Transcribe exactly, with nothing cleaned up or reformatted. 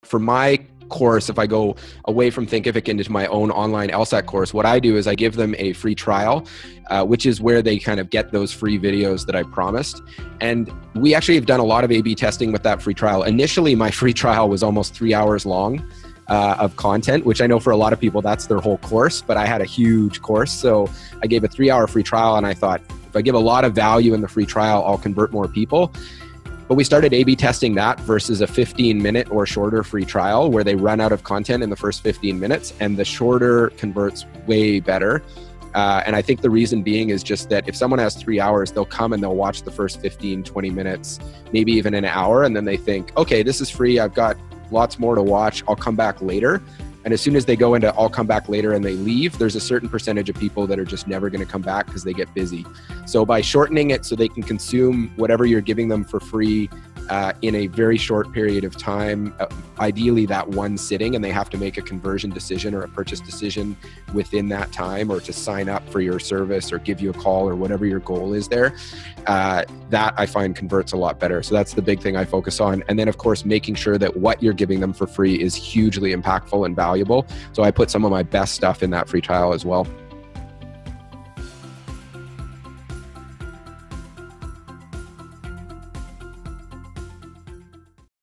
for my course, if I go away from Thinkific into my own online L S A T course, what I do is I give them a free trial, uh, which is where they kind of get those free videos that I promised. And we actually have done a lot of A B testing with that free trial. Initially, my free trial was almost three hours long uh, of content, which I know for a lot of people, that's their whole course, but I had a huge course. So I gave a three hour free trial and I thought, if I give a lot of value in the free trial, I'll convert more people. But we started A B testing that versus a fifteen minute or shorter free trial where they run out of content in the first fifteen minutes, and the shorter converts way better. Uh, and I think the reason being is just that if someone has three hours, they'll come and they'll watch the first fifteen, twenty minutes, maybe even an hour. And then they think, okay, this is free. I've got lots more to watch. I'll come back later. And as soon as they go into I'll come back later and they leave, there's a certain percentage of people that are just never going to come back because they get busy. So by shortening it so they can consume whatever you're giving them for free uh, in a very short period of time, uh, ideally that one sitting, and they have to make a conversion decision or a purchase decision within that time, or to sign up for your service or give you a call or whatever your goal is there, uh, that I find converts a lot better. So that's the big thing I focus on. And then of course, making sure that what you're giving them for free is hugely impactful and valuable. So I put some of my best stuff in that free trial as well.